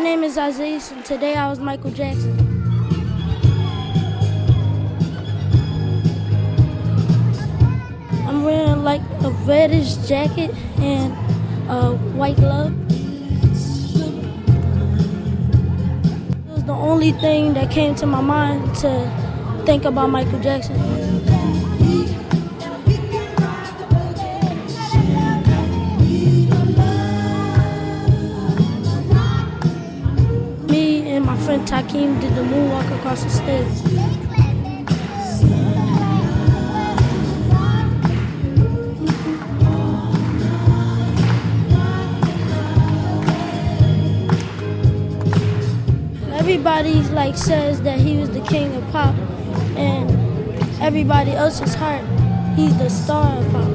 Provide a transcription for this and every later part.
name is Isaiah, and today I was Michael Jackson. I'm wearing like a reddish jacket and a white glove. It was the only thing that came to my mind to think about Michael Jackson. Me and my friend Takeem did the moonwalk across the stage. Everybody says that he was the king of pop, and everybody else's heart, he's the star of pop.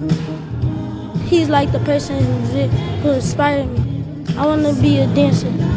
He's like the person who inspired me. I want to be a dancer.